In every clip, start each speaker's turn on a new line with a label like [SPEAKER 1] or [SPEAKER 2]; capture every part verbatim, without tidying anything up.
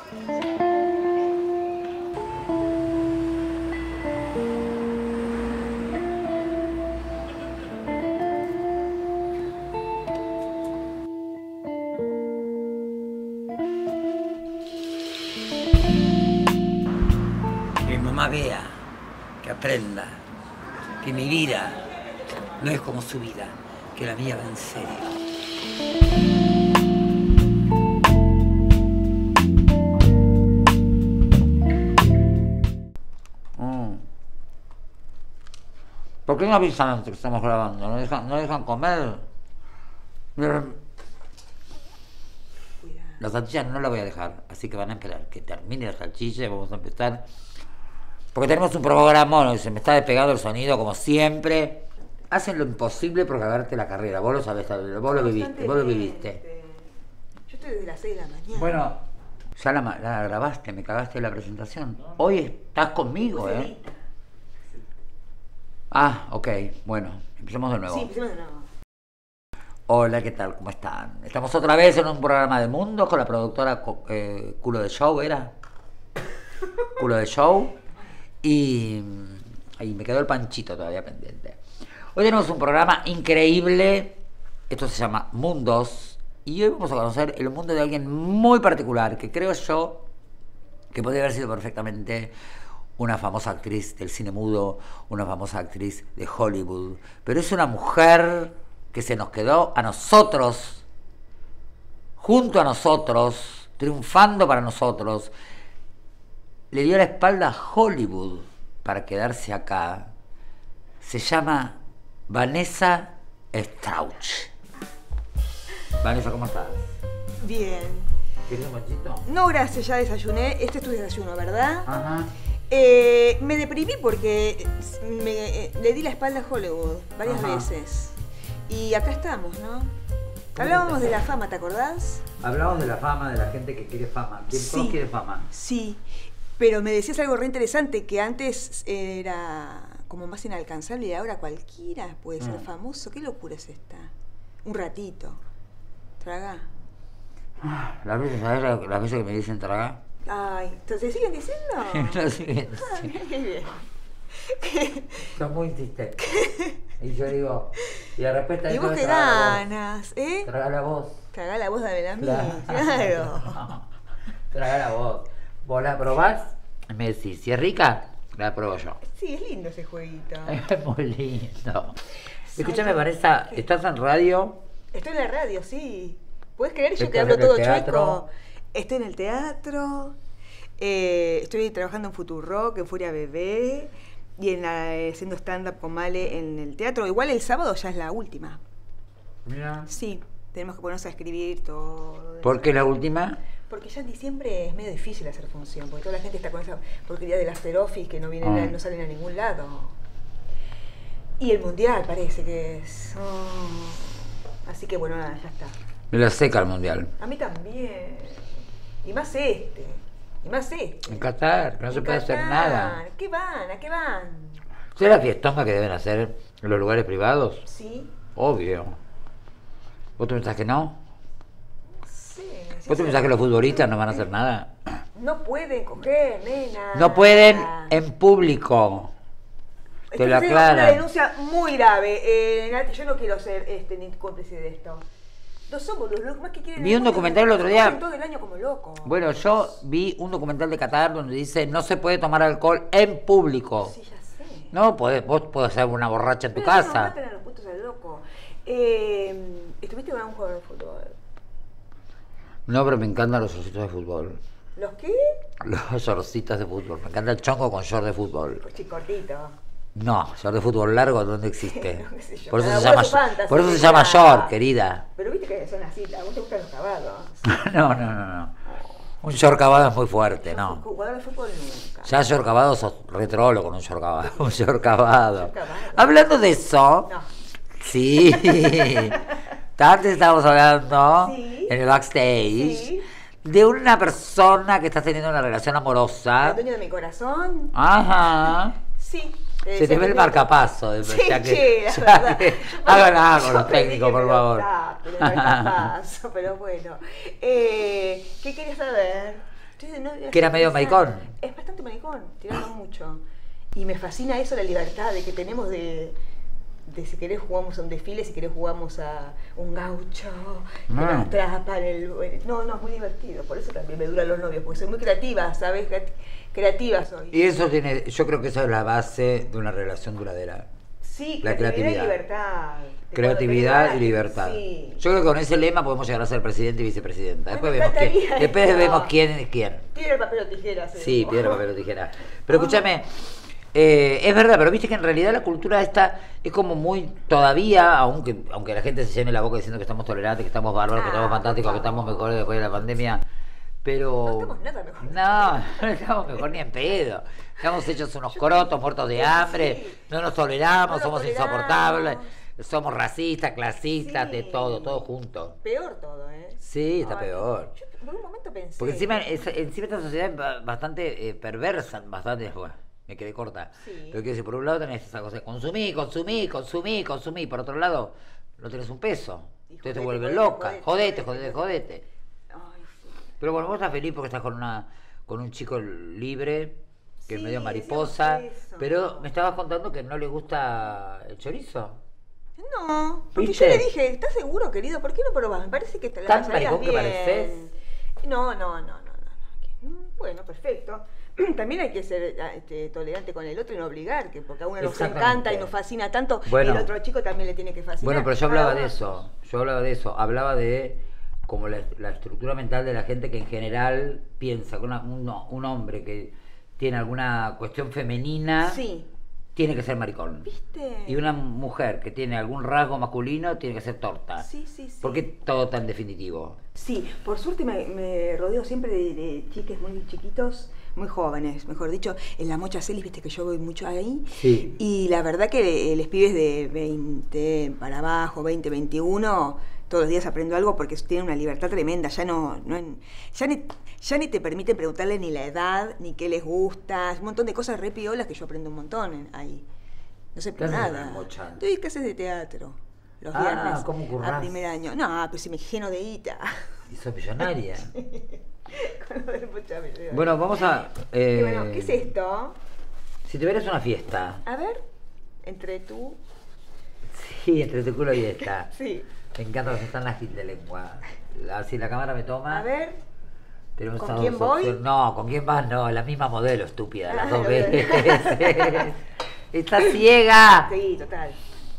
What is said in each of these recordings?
[SPEAKER 1] Vea, que aprenda, que mi vida no es como su vida, que la mía va en serio. Mm. ¿Por qué no avisan antes que estamos grabando? ¿No dejan, no dejan comer? La salchicha no la voy a dejar, así que van a esperar que termine la salchicha y vamos a empezar. Porque tenemos un programa, se me está despegando el sonido como siempre. Hacen lo imposible por cagarte la carrera. Vos lo sabés, vos lo viviste, vos lo viviste.
[SPEAKER 2] Yo estoy desde las seis de la mañana.
[SPEAKER 1] Bueno, ya la, la grabaste, me cagaste la presentación. Hoy estás conmigo, ¿eh? Ah, ok, bueno, empecemos de nuevo.
[SPEAKER 2] Sí, empecemos de nuevo.
[SPEAKER 1] Hola, ¿qué tal? ¿Cómo están? Estamos otra vez en un programa de Mundo con la productora eh, Culo de Show, ¿era? Culo de Show. Y ahí me quedó el panchito todavía pendiente. Hoy tenemos un programa increíble. Esto se llama Mundos. Y hoy vamos a conocer el mundo de alguien muy particular, que creo yo que podría haber sido perfectamente una famosa actriz del cine mudo, una famosa actriz de Hollywood. Pero es una mujer que se nos quedó a nosotros, junto a nosotros, triunfando para nosotros. Le dio la espalda a Hollywood para quedarse acá. Se llama Vanessa Strauch. Vanessa, ¿cómo estás?
[SPEAKER 2] Bien.
[SPEAKER 1] ¿Quieres un machito?
[SPEAKER 2] No, gracias, ya desayuné. Este es tu desayuno, ¿verdad?
[SPEAKER 1] Ajá.
[SPEAKER 2] Eh, me deprimí porque me, eh, le di la espalda a Hollywood varias
[SPEAKER 1] Ajá.
[SPEAKER 2] veces. Y acá estamos, ¿no? Hablábamos de la fama, ¿te acordás?
[SPEAKER 1] Hablábamos de la fama, de la gente que quiere fama. ¿Quién
[SPEAKER 2] Sí.
[SPEAKER 1] todos quiere fama?
[SPEAKER 2] Sí. Pero me decías algo re interesante, que antes era como más inalcanzable y ahora cualquiera puede ser
[SPEAKER 1] Mm.
[SPEAKER 2] famoso. ¿Qué locura es esta? Un ratito. Tragá.
[SPEAKER 1] Las veces, ¿sabes las veces que me dicen tragar?
[SPEAKER 2] Ay, ¿te siguen diciendo?
[SPEAKER 1] Lo siguen
[SPEAKER 2] Ah,
[SPEAKER 1] diciendo.
[SPEAKER 2] qué bien.
[SPEAKER 1] Son muy insistentes. Y yo digo, y de repente...
[SPEAKER 2] ¿Y vos qué ganas? ¿Eh?
[SPEAKER 1] Traga la voz.
[SPEAKER 2] Tragá la voz, dame la mía.
[SPEAKER 1] Claro.
[SPEAKER 2] Claro.
[SPEAKER 1] Traga la voz. ¿Vos la probás? Me decís, si es rica, la pruebo yo.
[SPEAKER 2] Sí, es lindo ese jueguito.
[SPEAKER 1] Es muy lindo. Escúchame, Vanessa, ¿estás en radio?
[SPEAKER 2] Estoy en la radio, sí. ¿Puedes creer yo
[SPEAKER 1] ¿Estás
[SPEAKER 2] que hablo
[SPEAKER 1] en el
[SPEAKER 2] todo
[SPEAKER 1] teatro?
[SPEAKER 2] chueco? Estoy en el teatro, eh, estoy trabajando en Futurock, en Furia Bebé, y en la, eh, haciendo stand-up con Male en el teatro. Igual el sábado ya es la última.
[SPEAKER 1] Mira.
[SPEAKER 2] Sí, tenemos que ponernos a escribir todo.
[SPEAKER 1] ¿Por qué la última?
[SPEAKER 2] Porque ya en diciembre es medio difícil hacer función, porque toda la gente está con esa porquería del After Office que no vienen,
[SPEAKER 1] Ah.
[SPEAKER 2] a- no salen a ningún lado. Y el mundial parece que es. oh. Así que bueno, nada, ya está.
[SPEAKER 1] Me la seca el mundial.
[SPEAKER 2] A mí también. Y más este. Y más este.
[SPEAKER 1] En Qatar, que no se
[SPEAKER 2] En
[SPEAKER 1] puede hacer
[SPEAKER 2] Qatar.
[SPEAKER 1] nada.
[SPEAKER 2] ¿A qué van? ¿A qué van?
[SPEAKER 1] ¿Será la fiestonga que deben hacer en los lugares privados?
[SPEAKER 2] Sí.
[SPEAKER 1] Obvio. ¿Vos te pensás que no?
[SPEAKER 2] Sí. sí,
[SPEAKER 1] ¿Vos te
[SPEAKER 2] sí.
[SPEAKER 1] pensás que los futbolistas no van a hacer nada?
[SPEAKER 2] No pueden coger, nena.
[SPEAKER 1] No pueden en público. Te
[SPEAKER 2] Estoy
[SPEAKER 1] lo
[SPEAKER 2] haciendo una
[SPEAKER 1] aclaran.
[SPEAKER 2] denuncia muy grave. Eh, Nati, yo no quiero ser este, ni cómplice de esto. No somos los locos más que quieren.
[SPEAKER 1] Vi un documental el otro día.
[SPEAKER 2] Todo el año como locos.
[SPEAKER 1] Bueno, yo vi un documental de Qatar donde dice no se puede tomar alcohol en público.
[SPEAKER 2] Sí, ya sé.
[SPEAKER 1] No, podés, vos podés ser una borracha en tu
[SPEAKER 2] Pero no
[SPEAKER 1] casa.
[SPEAKER 2] maten a los putos al loco. Eh, ¿Estuviste con un jugador de fútbol?
[SPEAKER 1] No, pero me encantan los shortcitos de fútbol.
[SPEAKER 2] ¿Los qué?
[SPEAKER 1] Los shortcitos de fútbol. Me encanta el chongo con short de fútbol.
[SPEAKER 2] Pues chicortito.
[SPEAKER 1] No, short de fútbol largo, ¿dónde existe?
[SPEAKER 2] No, qué sé yo.
[SPEAKER 1] Por eso
[SPEAKER 2] Cada
[SPEAKER 1] se
[SPEAKER 2] uno
[SPEAKER 1] llama,
[SPEAKER 2] su fantasy,
[SPEAKER 1] por eso se llama
[SPEAKER 2] claro.
[SPEAKER 1] short, querida.
[SPEAKER 2] Pero viste que son así, a vos te gustan los caballos.
[SPEAKER 1] No, no, no, no. Un short cavado es muy fuerte, no.
[SPEAKER 2] Jugador de fútbol nunca.
[SPEAKER 1] Ya short cavado sos retrolo con un short cavado. Un short cavado.
[SPEAKER 2] Short cavado.
[SPEAKER 1] Hablando de eso,
[SPEAKER 2] No.
[SPEAKER 1] sí. Antes estábamos hablando
[SPEAKER 2] Sí.
[SPEAKER 1] en el backstage
[SPEAKER 2] Sí.
[SPEAKER 1] de una persona que está teniendo una relación amorosa.
[SPEAKER 2] ¿El dueño de mi corazón?
[SPEAKER 1] Ajá.
[SPEAKER 2] Sí.
[SPEAKER 1] Se te ve el marcapaso. de-
[SPEAKER 2] Sí,
[SPEAKER 1] ya que,
[SPEAKER 2] che, la
[SPEAKER 1] ya
[SPEAKER 2] verdad.
[SPEAKER 1] que-
[SPEAKER 2] Yo
[SPEAKER 1] hagan algo
[SPEAKER 2] yo
[SPEAKER 1] los
[SPEAKER 2] pedí
[SPEAKER 1] técnicos,
[SPEAKER 2] que
[SPEAKER 1] por
[SPEAKER 2] me lo
[SPEAKER 1] favor.
[SPEAKER 2] tapen, el marcapaso, pero bueno. Eh, ¿Qué querías saber? Entonces, no,
[SPEAKER 1] que era medio maricón.
[SPEAKER 2] Es bastante maricón, tirando mucho. Y me fascina eso, la libertad de que tenemos de, de si querés jugamos a un desfile, si querés jugamos a un gaucho, que
[SPEAKER 1] Ah.
[SPEAKER 2] nos atrapan el... No, no, es muy divertido, por eso también me duran los novios, porque soy muy creativa, ¿sabes? Creativa soy.
[SPEAKER 1] Y eso tiene, yo creo que esa es la base de una relación duradera.
[SPEAKER 2] Sí,
[SPEAKER 1] La
[SPEAKER 2] creatividad,
[SPEAKER 1] creatividad.
[SPEAKER 2] y libertad. De
[SPEAKER 1] Creatividad
[SPEAKER 2] cuando
[SPEAKER 1] y
[SPEAKER 2] te
[SPEAKER 1] libertad.
[SPEAKER 2] Sí.
[SPEAKER 1] Yo creo que con ese lema podemos llegar a ser presidente y vicepresidenta.
[SPEAKER 2] Ay,
[SPEAKER 1] Después
[SPEAKER 2] me
[SPEAKER 1] vemos quién,
[SPEAKER 2] encantaría
[SPEAKER 1] después
[SPEAKER 2] eso.
[SPEAKER 1] vemos quién es quién.
[SPEAKER 2] Piedra, papel o tijera.
[SPEAKER 1] Sí,
[SPEAKER 2] seguro.
[SPEAKER 1] piedra, papel o tijera. Pero escúchame, eh, es verdad, pero viste que en realidad la cultura esta es como muy, todavía, aunque aunque la gente se llene la boca diciendo que estamos tolerantes, que estamos bárbaros, que
[SPEAKER 2] Ah,
[SPEAKER 1] estamos fantásticos, que
[SPEAKER 2] por
[SPEAKER 1] estamos
[SPEAKER 2] favor.
[SPEAKER 1] mejores después de la pandemia, pero...
[SPEAKER 2] No estamos nada mejor.
[SPEAKER 1] No, no estamos mejor ni en pedo. Estamos hechos unos crotos, muertos de hambre,
[SPEAKER 2] Sí.
[SPEAKER 1] no nos toleramos,
[SPEAKER 2] No nos
[SPEAKER 1] somos
[SPEAKER 2] toleramos.
[SPEAKER 1] insoportables, somos racistas, clasistas,
[SPEAKER 2] Sí.
[SPEAKER 1] de todo, todo junto.
[SPEAKER 2] Peor todo, ¿eh?
[SPEAKER 1] Sí, está
[SPEAKER 2] Ay,
[SPEAKER 1] peor.
[SPEAKER 2] Yo por un momento pensé...
[SPEAKER 1] Porque encima, es- encima esta sociedad es ba- bastante eh, perversa, bastante, bueno, me quedé corta.
[SPEAKER 2] Sí.
[SPEAKER 1] Pero quiero decir, por un lado tenés esa cosa de consumí, consumí, consumí, consumí, por otro lado no tenés un peso.
[SPEAKER 2] Y
[SPEAKER 1] Entonces te
[SPEAKER 2] jodete,
[SPEAKER 1] vuelves
[SPEAKER 2] jodete,
[SPEAKER 1] loca,
[SPEAKER 2] jodete,
[SPEAKER 1] jodete,
[SPEAKER 2] jodete,
[SPEAKER 1] jodete, jodete.
[SPEAKER 2] Ay, sí.
[SPEAKER 1] Pero bueno, vos estás feliz porque estás con una con un chico libre, que es
[SPEAKER 2] Sí,
[SPEAKER 1] medio mariposa,
[SPEAKER 2] decíamos eso.
[SPEAKER 1] pero me estabas contando que no le gusta el chorizo.
[SPEAKER 2] No, porque
[SPEAKER 1] ¿Viste?
[SPEAKER 2] yo le dije, ¿estás seguro, querido? ¿Por qué no probás? Me parece que te la
[SPEAKER 1] ¿Tan
[SPEAKER 2] pasarías
[SPEAKER 1] maricón que
[SPEAKER 2] bien.
[SPEAKER 1] pareces?
[SPEAKER 2] No, no, no, no, no. no. Mm, Bueno, perfecto. También hay que ser ah, este, tolerante con el otro y no obligar, que porque a uno nos
[SPEAKER 1] Exactamente.
[SPEAKER 2] encanta y nos fascina tanto,
[SPEAKER 1] Bueno.
[SPEAKER 2] el otro chico también le tiene que fascinar.
[SPEAKER 1] Bueno, pero yo
[SPEAKER 2] Cada
[SPEAKER 1] hablaba de
[SPEAKER 2] uno-
[SPEAKER 1] eso, yo hablaba de eso, hablaba de como la, la estructura mental de la gente que en general piensa que una- un, un hombre que tiene alguna cuestión femenina
[SPEAKER 2] Sí,
[SPEAKER 1] tiene que ser maricón.
[SPEAKER 2] ¿viste?
[SPEAKER 1] Y una mujer que tiene algún rasgo masculino tiene que ser torta.
[SPEAKER 2] Sí, sí, sí.
[SPEAKER 1] ¿Por qué todo tan definitivo?
[SPEAKER 2] Sí, por suerte me, me rodeo siempre de, de chiques muy chiquitos, muy jóvenes, mejor dicho. En la Mocha Celis, viste que yo voy mucho ahí.
[SPEAKER 1] Sí.
[SPEAKER 2] Y la verdad que los pibes de veinte para abajo, veinte, veintiuno, todos los días aprendo algo porque tienen una libertad tremenda. Ya no, no en- ya, ni, ya ni te permiten preguntarle ni la edad, ni qué les gusta. Un montón de cosas re piolas que yo aprendo un montón en- ahí. No sé
[SPEAKER 1] ¿Qué
[SPEAKER 2] por
[SPEAKER 1] haces en
[SPEAKER 2] nada.
[SPEAKER 1] la Mocha?
[SPEAKER 2] Doy clases de teatro los
[SPEAKER 1] Ah,
[SPEAKER 2] viernes
[SPEAKER 1] ¿cómo currás?
[SPEAKER 2] a primer año. No, pues si me lleno de guita.
[SPEAKER 1] Y sos millonaria.
[SPEAKER 2] Con lo del Mocha me llevo.
[SPEAKER 1] Bueno, vamos a...
[SPEAKER 2] Y
[SPEAKER 1] eh,
[SPEAKER 2] bueno, ¿qué es esto?
[SPEAKER 1] Si tuvieras una fiesta,
[SPEAKER 2] A ver, entre tú.
[SPEAKER 1] sí, entre tu culo y esta.
[SPEAKER 2] Sí.
[SPEAKER 1] Me encanta cuando están las de lengua. La- Si la cámara me toma...
[SPEAKER 2] A ver.
[SPEAKER 1] tenemos
[SPEAKER 2] ¿con
[SPEAKER 1] estas
[SPEAKER 2] quién
[SPEAKER 1] dos
[SPEAKER 2] voy?
[SPEAKER 1] opciones. No, ¿con quién vas? No, la misma modelo, estúpida, las
[SPEAKER 2] Ah,
[SPEAKER 1] dos
[SPEAKER 2] lo
[SPEAKER 1] veces.
[SPEAKER 2] veo.
[SPEAKER 1] ¡Está ciega!
[SPEAKER 2] Sí, total.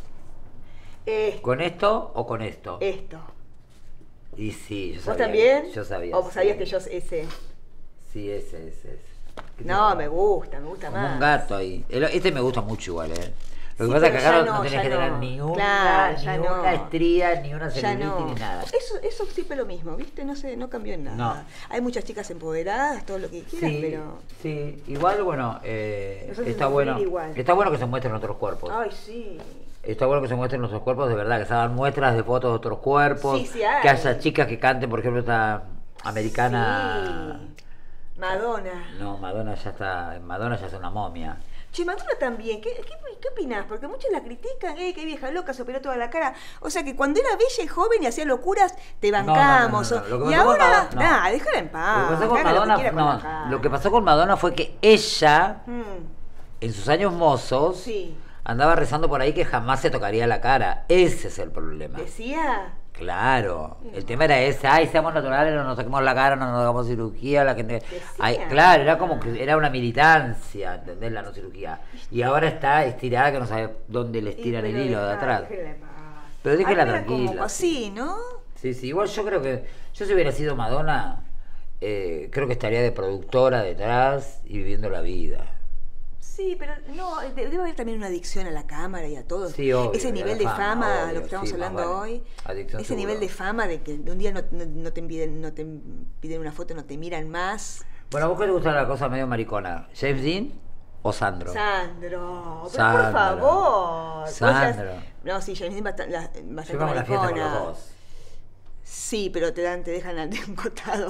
[SPEAKER 2] Eh,
[SPEAKER 1] ¿Con esto o con esto?
[SPEAKER 2] esto.
[SPEAKER 1] Y sí, yo
[SPEAKER 2] ¿Vos
[SPEAKER 1] sabía.
[SPEAKER 2] también?
[SPEAKER 1] Yo sabía.
[SPEAKER 2] ¿O vos
[SPEAKER 1] sí.
[SPEAKER 2] sabías que yo ese?
[SPEAKER 1] Sí, ese, ese, ese. ¿Qué
[SPEAKER 2] No,
[SPEAKER 1] te-
[SPEAKER 2] me gusta, me gusta
[SPEAKER 1] Como
[SPEAKER 2] más.
[SPEAKER 1] un gato ahí. El- Este me gusta mucho igual, ¿eh? Lo que
[SPEAKER 2] Sí,
[SPEAKER 1] pasa es que
[SPEAKER 2] pero
[SPEAKER 1] acá
[SPEAKER 2] ya
[SPEAKER 1] no,
[SPEAKER 2] no,
[SPEAKER 1] tenés
[SPEAKER 2] ya
[SPEAKER 1] que tener
[SPEAKER 2] no.
[SPEAKER 1] ni una,
[SPEAKER 2] Claro,
[SPEAKER 1] ni
[SPEAKER 2] ya
[SPEAKER 1] una
[SPEAKER 2] no.
[SPEAKER 1] estría, ni una
[SPEAKER 2] Ya
[SPEAKER 1] celulitis,
[SPEAKER 2] no.
[SPEAKER 1] ni nada.
[SPEAKER 2] Eso, eso siempre lo mismo, ¿viste? No sé, no cambió en nada.
[SPEAKER 1] No.
[SPEAKER 2] Hay muchas chicas empoderadas, todo lo que quieras,
[SPEAKER 1] Sí,
[SPEAKER 2] pero.
[SPEAKER 1] sí, igual, bueno, eh,
[SPEAKER 2] Nos hacen
[SPEAKER 1] está
[SPEAKER 2] sufrir
[SPEAKER 1] bueno.
[SPEAKER 2] igual.
[SPEAKER 1] Está bueno que se muestren otros cuerpos.
[SPEAKER 2] Ay, sí.
[SPEAKER 1] Está bueno que se muestren nuestros cuerpos de verdad, que se hagan muestras de fotos de otros cuerpos,
[SPEAKER 2] Sí, sí hay.
[SPEAKER 1] que haya chicas que canten, por ejemplo, esta americana.
[SPEAKER 2] Sí. Madonna.
[SPEAKER 1] No, Madonna ya está, Madonna ya es una momia.
[SPEAKER 2] Che, Madonna también, ¿qué, qué, qué opinás? Porque muchos la critican, eh, qué vieja loca, se operó toda la cara. O sea que cuando era bella y joven y hacía locuras, te
[SPEAKER 1] No, no, no,
[SPEAKER 2] bancamos.
[SPEAKER 1] no, no. Lo que
[SPEAKER 2] Y
[SPEAKER 1] pasó con
[SPEAKER 2] ahora,
[SPEAKER 1] Madonna- no.
[SPEAKER 2] nada, déjala en
[SPEAKER 1] Lo
[SPEAKER 2] paz.
[SPEAKER 1] que pasó con
[SPEAKER 2] que haga lo que
[SPEAKER 1] Madonna,
[SPEAKER 2] quiera con la
[SPEAKER 1] no,
[SPEAKER 2] cara.
[SPEAKER 1] lo que pasó con Madonna fue que ella,
[SPEAKER 2] Mm,
[SPEAKER 1] en sus años mozos,
[SPEAKER 2] sí.
[SPEAKER 1] andaba rezando por ahí que jamás se tocaría la cara. Ese es el problema.
[SPEAKER 2] Decía.
[SPEAKER 1] Claro, el tema era ese, ay, seamos naturales, no nos saquemos la cara, no nos hagamos cirugía, la gente...
[SPEAKER 2] Decía.
[SPEAKER 1] Ay, claro, era como que era una militancia, ¿entendés? La no cirugía. Y ahora está estirada que no sabe dónde le estiran
[SPEAKER 2] Y,
[SPEAKER 1] el
[SPEAKER 2] pero
[SPEAKER 1] hilo de
[SPEAKER 2] dejá,
[SPEAKER 1] atrás.
[SPEAKER 2] déjela en paz.
[SPEAKER 1] Pero déjela
[SPEAKER 2] Ahora era
[SPEAKER 1] tranquila.
[SPEAKER 2] Como así, ¿no?
[SPEAKER 1] Sí, sí, igual yo creo que, yo si hubiera sido Madonna, eh, creo que estaría de productora detrás y viviendo la vida.
[SPEAKER 2] Sí, pero no, de- debe haber también una adicción a la cámara y a todo.
[SPEAKER 1] Sí, obvio,
[SPEAKER 2] ese
[SPEAKER 1] y a
[SPEAKER 2] nivel
[SPEAKER 1] la
[SPEAKER 2] de
[SPEAKER 1] fama,
[SPEAKER 2] fama,
[SPEAKER 1] obvio,
[SPEAKER 2] lo que estamos
[SPEAKER 1] sí, más
[SPEAKER 2] hablando
[SPEAKER 1] vale.
[SPEAKER 2] hoy.
[SPEAKER 1] Adicción
[SPEAKER 2] Ese
[SPEAKER 1] seguro.
[SPEAKER 2] nivel de fama de que un día no, no, no te piden, no te piden una foto, no te miran más.
[SPEAKER 1] Bueno, ¿a vos qué te gusta la cosa medio maricona? ¿James Dean o Sandro?
[SPEAKER 2] Sandro, pero
[SPEAKER 1] Sandro.
[SPEAKER 2] por favor. Vos ya-
[SPEAKER 1] Sandro.
[SPEAKER 2] No, sí, James Dean bastante, la- bastante
[SPEAKER 1] Yo me hago la fiesta con los
[SPEAKER 2] maricona.
[SPEAKER 1] dos.
[SPEAKER 2] Sí, pero te dan, te dejan al- de un costado.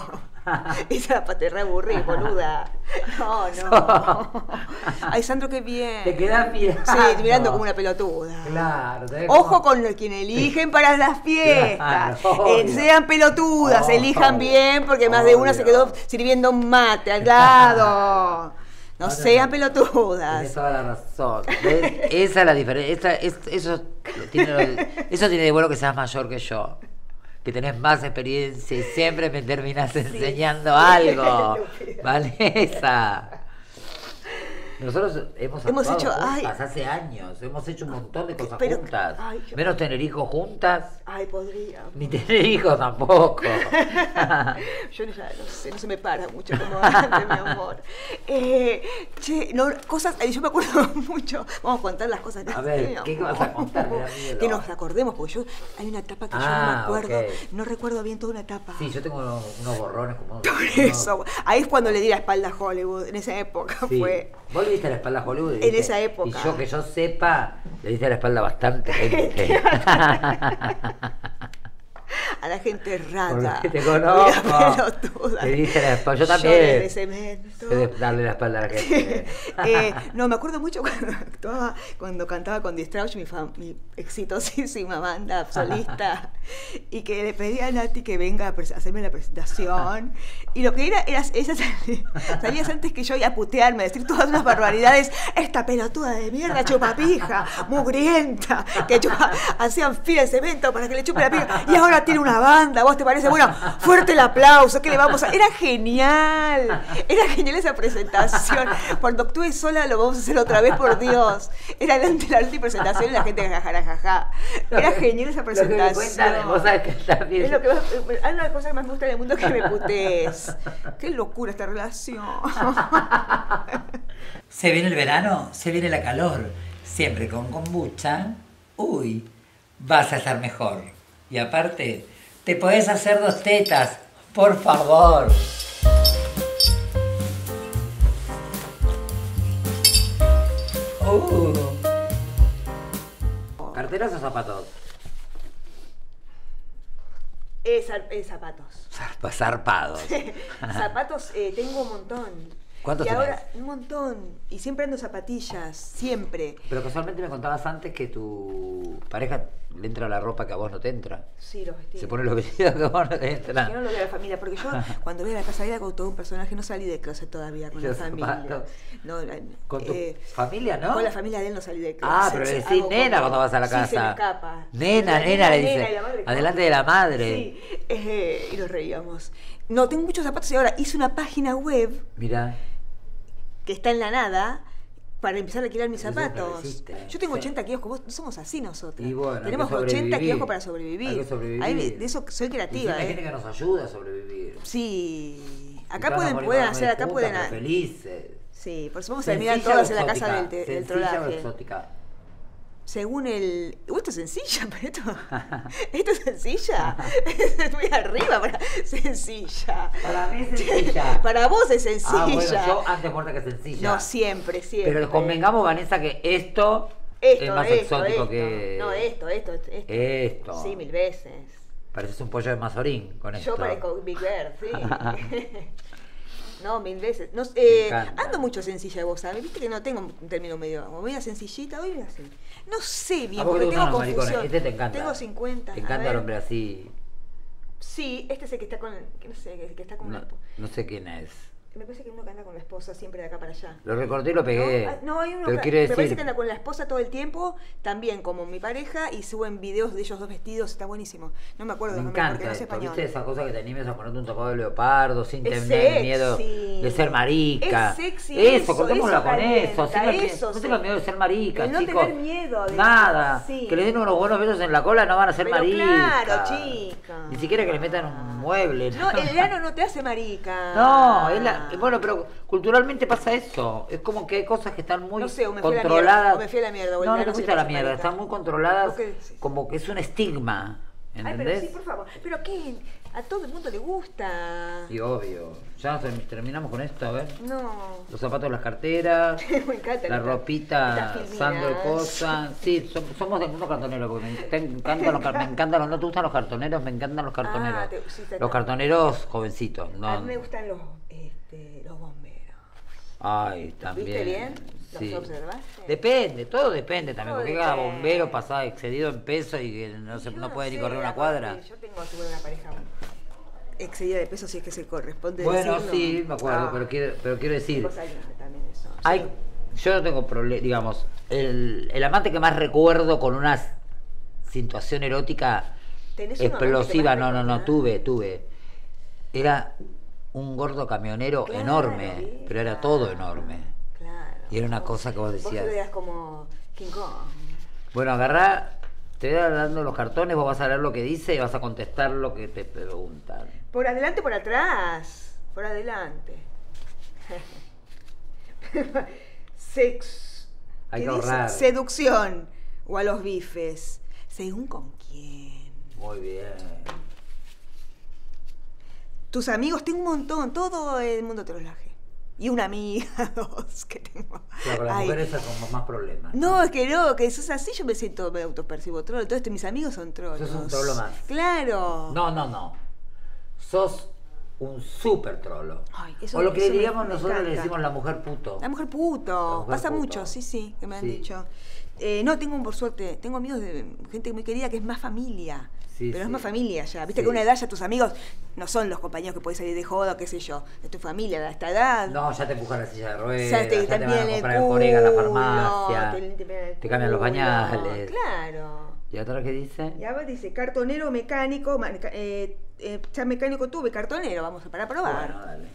[SPEAKER 2] Esa pa- te re aburrí, boluda. No, no. Ay, Sandro, qué bien.
[SPEAKER 1] Te quedás mirando.
[SPEAKER 2] Sí, mirando como una pelotuda.
[SPEAKER 1] Claro. tenés
[SPEAKER 2] Ojo
[SPEAKER 1] como-
[SPEAKER 2] con lo- quien eligen para las fiestas.
[SPEAKER 1] Claro,
[SPEAKER 2] Eh,
[SPEAKER 1] obvio.
[SPEAKER 2] sean pelotudas,
[SPEAKER 1] Obvio.
[SPEAKER 2] elijan bien, porque más de una se
[SPEAKER 1] Obvio.
[SPEAKER 2] quedó sirviendo un mate al lado. No,
[SPEAKER 1] No, no,
[SPEAKER 2] sean
[SPEAKER 1] no.
[SPEAKER 2] pelotudas.
[SPEAKER 1] Tienes toda la razón. ¿Ves? Esa es la diferencia. Esa, es- eso, tiene lo- eso tiene de bueno que seas mayor que yo. Que tenés más experiencia y siempre me terminás enseñando algo. Vanessa. Nosotros hemos,
[SPEAKER 2] Hemos
[SPEAKER 1] actuado
[SPEAKER 2] hecho- ay.
[SPEAKER 1] juntas hace años. Hemos hecho un montón de cosas
[SPEAKER 2] Pero-
[SPEAKER 1] juntas.
[SPEAKER 2] ay, yo-
[SPEAKER 1] Menos tener hijos juntas,
[SPEAKER 2] Ay, podría.
[SPEAKER 1] ni tener hijos tampoco.
[SPEAKER 2] Yo no, ya no sé, no se me para mucho como antes, mi amor. Eh, che, no, cosas, ay, yo me acuerdo mucho. Vamos a contar las cosas que
[SPEAKER 1] A ver,
[SPEAKER 2] mi
[SPEAKER 1] ¿qué
[SPEAKER 2] amor.
[SPEAKER 1] vas a contar? Me da miedo.
[SPEAKER 2] Que nos acordemos, porque yo hay una etapa que yo no me
[SPEAKER 1] Ah,
[SPEAKER 2] acuerdo.
[SPEAKER 1] ok.
[SPEAKER 2] No recuerdo bien toda una etapa.
[SPEAKER 1] Sí, yo tengo unos, unos borrones como unos-
[SPEAKER 2] Por eso, ahí es cuando le di la espalda a Hollywood, en esa época
[SPEAKER 1] Sí.
[SPEAKER 2] fue.
[SPEAKER 1] Vos le diste la espalda a Hollywood. y
[SPEAKER 2] En
[SPEAKER 1] diste-
[SPEAKER 2] esa época.
[SPEAKER 1] Y yo que yo sepa, le diste la espalda a bastante gente.
[SPEAKER 2] A la gente rata.
[SPEAKER 1] Porque te conozco.
[SPEAKER 2] Mira, pelotuda.
[SPEAKER 1] Le diste la espalda. Yo
[SPEAKER 2] Yo
[SPEAKER 1] también.
[SPEAKER 2] de cemento.
[SPEAKER 1] Sé de darle la espalda a la gente.
[SPEAKER 2] Eh, no, me acuerdo mucho cuando actuaba, cuando cantaba con Distrauch, mi, fam- mi exitosísima banda solista, y que le pedía a Nati que venga a pres- hacerme la presentación. Y lo que era, era ella sal- salías antes que yo y a putearme, a decir todas unas barbaridades. Esta pelotuda de mierda, chupapija, mugrienta, que chupa- hacían fila de cemento para que le chupe la pija. Y ahora tiene una banda, ¿vos te parece? Bueno, fuerte el aplauso, ¿qué le vamos a...? Era genial, era genial esa presentación. Cuando actúe sola lo vamos a hacer otra vez, por Dios. Era delante de la última presentación y la gente jajajaja. Era genial esa
[SPEAKER 1] Lo que me cuentan,
[SPEAKER 2] presentación.
[SPEAKER 1] vos sabés que también.
[SPEAKER 2] Es lo que más, hay una cosa que más me gusta en el mundo que me putees. Qué locura esta relación.
[SPEAKER 1] Se viene el verano, se viene la calor. Siempre con kombucha, uy, vas a estar mejor. Y aparte, te podés hacer dos tetas, por favor. Uh. ¿Carteras o zapatos?
[SPEAKER 2] Eh, zar- eh, zapatos.
[SPEAKER 1] Zarpa- Zarpados.
[SPEAKER 2] Zapatos eh, tengo un montón.
[SPEAKER 1] ¿Cuántos
[SPEAKER 2] y
[SPEAKER 1] tenés?
[SPEAKER 2] ahora un montón. Y siempre ando zapatillas, siempre.
[SPEAKER 1] Pero casualmente me contabas antes que tu pareja le entra la ropa que a vos no te entra.
[SPEAKER 2] Sí, los vestidos.
[SPEAKER 1] Se pone los vestidos que a vos no te
[SPEAKER 2] Que
[SPEAKER 1] entran.
[SPEAKER 2] no lo vea la familia, porque yo cuando veo la casa era con todo un personaje, no salí de closet todavía con
[SPEAKER 1] Los
[SPEAKER 2] la familia.
[SPEAKER 1] zapatos.
[SPEAKER 2] No, la-
[SPEAKER 1] Con tu
[SPEAKER 2] eh,
[SPEAKER 1] familia, ¿no?
[SPEAKER 2] Con la familia de él no salí de closet.
[SPEAKER 1] Ah, pero le decís
[SPEAKER 2] Hago
[SPEAKER 1] nena
[SPEAKER 2] como-
[SPEAKER 1] cuando vas a la
[SPEAKER 2] Sí,
[SPEAKER 1] casa.
[SPEAKER 2] se me escapa.
[SPEAKER 1] Nena,
[SPEAKER 2] La
[SPEAKER 1] nena, le dice.
[SPEAKER 2] nena y la madre,
[SPEAKER 1] Adelante de la madre.
[SPEAKER 2] Sí, eh, y nos reíamos. No, tengo muchos zapatos y ahora hice una página web
[SPEAKER 1] Mira.
[SPEAKER 2] que está en la nada para empezar a alquilar mis
[SPEAKER 1] Eso siempre
[SPEAKER 2] zapatos.
[SPEAKER 1] lo hiciste.
[SPEAKER 2] Yo tengo
[SPEAKER 1] Sí.
[SPEAKER 2] ochenta kioscos, vos no somos así nosotros.
[SPEAKER 1] Y bueno, hay
[SPEAKER 2] Tenemos
[SPEAKER 1] que
[SPEAKER 2] ochenta
[SPEAKER 1] sobrevivir.
[SPEAKER 2] kioscos para sobrevivir.
[SPEAKER 1] Hay que sobrevivir.
[SPEAKER 2] Ahí, de eso soy
[SPEAKER 1] Y
[SPEAKER 2] creativa,
[SPEAKER 1] hay
[SPEAKER 2] ¿eh?
[SPEAKER 1] gente que nos ayuda a sobrevivir.
[SPEAKER 2] Sí.
[SPEAKER 1] Y
[SPEAKER 2] Acá
[SPEAKER 1] todas
[SPEAKER 2] pueden,
[SPEAKER 1] nos
[SPEAKER 2] pueden
[SPEAKER 1] morimos
[SPEAKER 2] hacer, acá
[SPEAKER 1] juntas,
[SPEAKER 2] pueden.
[SPEAKER 1] pero
[SPEAKER 2] a-
[SPEAKER 1] felices.
[SPEAKER 2] Sí, por eso vamos a terminar
[SPEAKER 1] ¿Sencilla
[SPEAKER 2] todas
[SPEAKER 1] o
[SPEAKER 2] en la casa del,
[SPEAKER 1] exótica?
[SPEAKER 2] te- del
[SPEAKER 1] ¿Sencilla o
[SPEAKER 2] trollaje.
[SPEAKER 1] exótica?
[SPEAKER 2] Según el. Uy, esto es sencilla, pero esto. Esto es sencilla. Es muy arriba para. Sencilla.
[SPEAKER 1] Para mí es sencilla.
[SPEAKER 2] Para vos es sencilla.
[SPEAKER 1] Ah, bueno, yo antes muerta que sencilla.
[SPEAKER 2] No, siempre, siempre.
[SPEAKER 1] Pero convengamos, Vanessa, que esto,
[SPEAKER 2] Esto,
[SPEAKER 1] es más
[SPEAKER 2] esto,
[SPEAKER 1] exótico
[SPEAKER 2] esto.
[SPEAKER 1] que.
[SPEAKER 2] No, esto, esto, esto.
[SPEAKER 1] Esto.
[SPEAKER 2] Sí, mil veces.
[SPEAKER 1] Pareces un pollo de mazorín con esto.
[SPEAKER 2] Yo parezco Big Bear, sí. No, mil veces. No, eh,
[SPEAKER 1] encanta.
[SPEAKER 2] ando mucho sencilla vos, ¿sabes? Viste que no tengo un término medio. Como media sencillita, hoy así. No sé bien,
[SPEAKER 1] ¿A vos
[SPEAKER 2] porque
[SPEAKER 1] te
[SPEAKER 2] tengo
[SPEAKER 1] gustan los maricones?
[SPEAKER 2] confusión.
[SPEAKER 1] Este te encanta.
[SPEAKER 2] Tengo cincuenta.
[SPEAKER 1] Te
[SPEAKER 2] a
[SPEAKER 1] encanta
[SPEAKER 2] ver.
[SPEAKER 1] el hombre así.
[SPEAKER 2] Sí, este es el que está con. Que no sé, que, que está con
[SPEAKER 1] No,
[SPEAKER 2] una.
[SPEAKER 1] no sé quién es.
[SPEAKER 2] Me parece que uno que anda con la esposa siempre de acá para allá.
[SPEAKER 1] Lo recorté y lo pegué.
[SPEAKER 2] No, ah, no, hay uno
[SPEAKER 1] Pero
[SPEAKER 2] que,
[SPEAKER 1] quiero
[SPEAKER 2] me
[SPEAKER 1] decir.
[SPEAKER 2] parece que anda con la esposa todo el tiempo, también como mi pareja, y suben videos de ellos dos vestidos, está buenísimo. No me acuerdo
[SPEAKER 1] Me
[SPEAKER 2] los nombres
[SPEAKER 1] encanta
[SPEAKER 2] porque no sé
[SPEAKER 1] esto,
[SPEAKER 2] español.
[SPEAKER 1] ¿viste? Esa cosa que te animes a ponerte un tapado de leopardo sin
[SPEAKER 2] Es
[SPEAKER 1] tener
[SPEAKER 2] sexy.
[SPEAKER 1] miedo de ser marica.
[SPEAKER 2] Es sexy
[SPEAKER 1] Eso,
[SPEAKER 2] eso,
[SPEAKER 1] cortémosla
[SPEAKER 2] eso
[SPEAKER 1] con
[SPEAKER 2] calienta,
[SPEAKER 1] eso. así no, te-
[SPEAKER 2] eso
[SPEAKER 1] no
[SPEAKER 2] sí.
[SPEAKER 1] tengan miedo de ser marica,
[SPEAKER 2] El no
[SPEAKER 1] chicos.
[SPEAKER 2] tener miedo de-
[SPEAKER 1] Nada.
[SPEAKER 2] sí.
[SPEAKER 1] Que les den unos buenos besos en la cola no van a ser
[SPEAKER 2] Pero
[SPEAKER 1] maricas.
[SPEAKER 2] claro, chica.
[SPEAKER 1] Ni siquiera que le metan un mueble.
[SPEAKER 2] No, el ano no te hace marica.
[SPEAKER 1] No, es la- bueno, pero culturalmente pasa eso. Es como que hay cosas que están muy
[SPEAKER 2] No sé, o me fui a la
[SPEAKER 1] controladas.
[SPEAKER 2] mierda, o me fui a la mierda, o el
[SPEAKER 1] No, no
[SPEAKER 2] ano
[SPEAKER 1] te
[SPEAKER 2] sí
[SPEAKER 1] fuiste
[SPEAKER 2] te
[SPEAKER 1] a la
[SPEAKER 2] hace
[SPEAKER 1] mierda.
[SPEAKER 2] marica.
[SPEAKER 1] Están muy controladas,
[SPEAKER 2] ¿Vos qué decís?
[SPEAKER 1] como que es un estigma.
[SPEAKER 2] Ay,
[SPEAKER 1] ¿Entendés?
[SPEAKER 2] pero sí, por favor. Pero qué, A todo el mundo le gusta.
[SPEAKER 1] Y obvio. Ya nos term- terminamos con esto, a ver.
[SPEAKER 2] No.
[SPEAKER 1] Los zapatos, las carteras,
[SPEAKER 2] Me encanta.
[SPEAKER 1] la
[SPEAKER 2] estas-
[SPEAKER 1] ropita,
[SPEAKER 2] estas filminas.
[SPEAKER 1] Sandro y cosa. Sí, som- somos del mundo cartonero, porque me, te encantan los, car- me encantan los, ¿no te gustan los cartoneros? Me encantan los cartoneros.
[SPEAKER 2] Ah, te- sí, te-
[SPEAKER 1] Los cartoneros jovencitos,
[SPEAKER 2] A
[SPEAKER 1] no.
[SPEAKER 2] mí me gustan los, este, los bomberos.
[SPEAKER 1] Ay, también.
[SPEAKER 2] ¿Viste bien? ¿Los
[SPEAKER 1] Sí.
[SPEAKER 2] observaste?
[SPEAKER 1] Depende, todo depende también,
[SPEAKER 2] Todo
[SPEAKER 1] porque cada
[SPEAKER 2] depende.
[SPEAKER 1] bombero pasa excedido en peso y que no, se,
[SPEAKER 2] Yo
[SPEAKER 1] no puede ni
[SPEAKER 2] sé,
[SPEAKER 1] correr una
[SPEAKER 2] aparte,
[SPEAKER 1] cuadra.
[SPEAKER 2] Yo tengo tuve una pareja excedida de peso, si es que se corresponde
[SPEAKER 1] Bueno,
[SPEAKER 2] decirlo.
[SPEAKER 1] sí, me acuerdo,
[SPEAKER 2] Ah,
[SPEAKER 1] pero quiero, pero quiero decir,
[SPEAKER 2] cosa linda también eso.
[SPEAKER 1] hay,
[SPEAKER 2] Sí.
[SPEAKER 1] yo no tengo problema, digamos, el, el amante que más recuerdo con una situación erótica
[SPEAKER 2] ¿Tenés un amante
[SPEAKER 1] explosiva,
[SPEAKER 2] que más
[SPEAKER 1] no, no, no,
[SPEAKER 2] recordás?
[SPEAKER 1] tuve, tuve, era un gordo camionero
[SPEAKER 2] Claro,
[SPEAKER 1] enorme,
[SPEAKER 2] ¿viste?
[SPEAKER 1] pero era todo enorme.
[SPEAKER 2] Claro.
[SPEAKER 1] Y era una cosa que vos decías.
[SPEAKER 2] Vos eras como King Kong.
[SPEAKER 1] Bueno, agarrá, te voy a dar dando los cartones, vos vas a leer lo que dice y vas a contestar lo que te preguntan.
[SPEAKER 2] Por adelante, por atrás. Por adelante. Sex.
[SPEAKER 1] Hay
[SPEAKER 2] ¿qué
[SPEAKER 1] que
[SPEAKER 2] dice?
[SPEAKER 1] ahorrar.
[SPEAKER 2] Seducción. O a los bifes. Según con quién.
[SPEAKER 1] Muy bien.
[SPEAKER 2] Tus amigos, tengo un montón. Todo el mundo te los laje. Y una amiga, dos que tengo.
[SPEAKER 1] Claro, con las
[SPEAKER 2] Ay.
[SPEAKER 1] mujeres es como más problemas.
[SPEAKER 2] No, es que no, que eso es así, yo me siento, me autopercibo troll. Entonces mis amigos son trolls.
[SPEAKER 1] Sos un trolo más.
[SPEAKER 2] Claro.
[SPEAKER 1] No, no, no. Sos un súper trolo.
[SPEAKER 2] Ay, eso-
[SPEAKER 1] o lo que
[SPEAKER 2] eso me-
[SPEAKER 1] diríamos
[SPEAKER 2] me
[SPEAKER 1] nosotros le
[SPEAKER 2] encanta.
[SPEAKER 1] decimos la mujer puto.
[SPEAKER 2] La mujer puto.
[SPEAKER 1] La mujer
[SPEAKER 2] Pasa
[SPEAKER 1] puto.
[SPEAKER 2] mucho, sí, sí, que me han
[SPEAKER 1] Sí.
[SPEAKER 2] dicho. Eh, no, tengo por suerte, tengo amigos de gente muy querida que es más familia.
[SPEAKER 1] Sí,
[SPEAKER 2] pero es
[SPEAKER 1] sí.
[SPEAKER 2] más familia ya. Viste
[SPEAKER 1] Sí.
[SPEAKER 2] que a una edad ya tus amigos no son los compañeros que puedes salir de joda, qué sé yo. Es tu familia a esta edad.
[SPEAKER 1] No, ya te empujan la silla de ruedas,
[SPEAKER 2] ya te,
[SPEAKER 1] ya te
[SPEAKER 2] también
[SPEAKER 1] van a
[SPEAKER 2] el
[SPEAKER 1] comprar el porega en la
[SPEAKER 2] culo,
[SPEAKER 1] farmacia,
[SPEAKER 2] te, limpian el
[SPEAKER 1] te cambian los
[SPEAKER 2] culo.
[SPEAKER 1] pañales.
[SPEAKER 2] Claro.
[SPEAKER 1] ¿Y otra que dice?
[SPEAKER 2] Y ahora dice cartonero, mecánico, ma- eh, eh, ya mecánico tuve, cartonero, vamos a para probar.
[SPEAKER 1] Bueno, dale.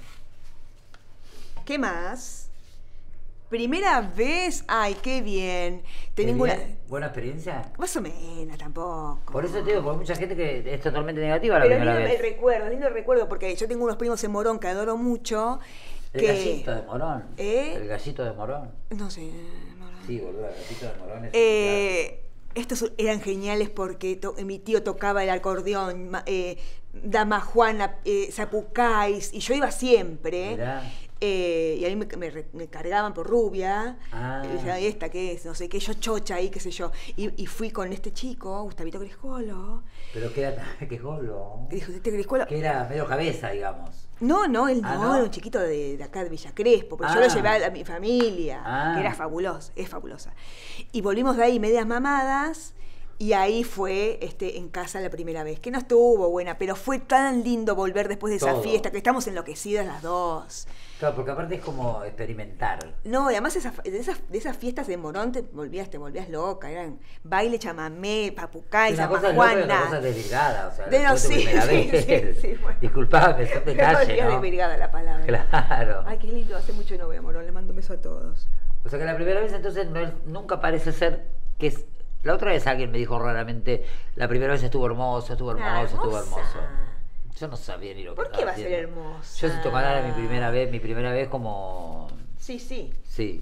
[SPEAKER 2] ¿Qué más? Primera vez, ay, qué bien.
[SPEAKER 1] ¿Qué
[SPEAKER 2] Tengo una...
[SPEAKER 1] bien? ¿Buena experiencia?
[SPEAKER 2] Más o menos, tampoco.
[SPEAKER 1] Por eso te digo, porque hay mucha gente que es totalmente negativa la
[SPEAKER 2] Pero
[SPEAKER 1] primera
[SPEAKER 2] lindo el
[SPEAKER 1] vez.
[SPEAKER 2] recuerdo, lindo el recuerdo, porque yo tengo unos primos en Morón que adoro mucho.
[SPEAKER 1] El
[SPEAKER 2] que...
[SPEAKER 1] gallito de Morón.
[SPEAKER 2] ¿Eh?
[SPEAKER 1] El gallito de Morón.
[SPEAKER 2] No sé, Morón.
[SPEAKER 1] Sí, boludo, el gallito de Morón es...
[SPEAKER 2] Eh, estos eran geniales porque to- mi tío tocaba el acordeón, ma- eh, Dama Juana, eh, Zapucais, y yo iba siempre.
[SPEAKER 1] Mirá.
[SPEAKER 2] Eh, y a mí me, me re- me cargaban por rubia.
[SPEAKER 1] Ah.
[SPEAKER 2] Y decía, ¿y esta qué es? No sé qué, yo chocha ahí, qué sé yo. Y, y fui con este chico, Gustavito Crescolo.
[SPEAKER 1] Pero que era que golo.
[SPEAKER 2] Que dijo, este Crescolo.
[SPEAKER 1] Que era medio cabeza, digamos.
[SPEAKER 2] No, no, él no,
[SPEAKER 1] Ah, ¿no?
[SPEAKER 2] era un chiquito de, de acá de Villa Crespo, porque yo
[SPEAKER 1] Ah.
[SPEAKER 2] lo llevé a, a mi familia,
[SPEAKER 1] Ah.
[SPEAKER 2] que era fabulosa, es fabulosa. Y volvimos de ahí medias mamadas, y ahí fue este, en casa la primera vez, que no estuvo buena, pero fue tan lindo volver después de esa
[SPEAKER 1] Todo.
[SPEAKER 2] fiesta, que estamos enloquecidas las dos.
[SPEAKER 1] Claro, porque aparte es como experimentar.
[SPEAKER 2] No, y además esas, de, esas, de esas fiestas de Morón te volvías, te volvías loca, eran baile, chamamé, papucay,
[SPEAKER 1] Una cosa es loca y otra cosa
[SPEAKER 2] Juana.
[SPEAKER 1] es desvirgada. O sea,
[SPEAKER 2] De- no,
[SPEAKER 1] fue tu
[SPEAKER 2] sí,
[SPEAKER 1] primera
[SPEAKER 2] sí,
[SPEAKER 1] vez.
[SPEAKER 2] sí, sí, bueno.
[SPEAKER 1] Disculpame, son detalles,
[SPEAKER 2] Me
[SPEAKER 1] ¿no?
[SPEAKER 2] desvirgada la palabra.
[SPEAKER 1] Claro.
[SPEAKER 2] Ay, qué lindo, hace mucho no veo a Morón, le mando un beso a todos.
[SPEAKER 1] O sea que la primera vez entonces no es- nunca parece ser que es... La otra vez alguien me dijo raramente, la primera vez estuvo hermoso, estuvo hermoso,
[SPEAKER 2] Ah,
[SPEAKER 1] estuvo
[SPEAKER 2] hermosa.
[SPEAKER 1] hermoso. Yo no sabía ni lo que
[SPEAKER 2] ¿Por
[SPEAKER 1] estaba
[SPEAKER 2] qué va a ser
[SPEAKER 1] haciendo.
[SPEAKER 2] hermosa?
[SPEAKER 1] Yo si tocara mi primera vez, mi primera vez como...
[SPEAKER 2] Sí, sí,
[SPEAKER 1] Sí.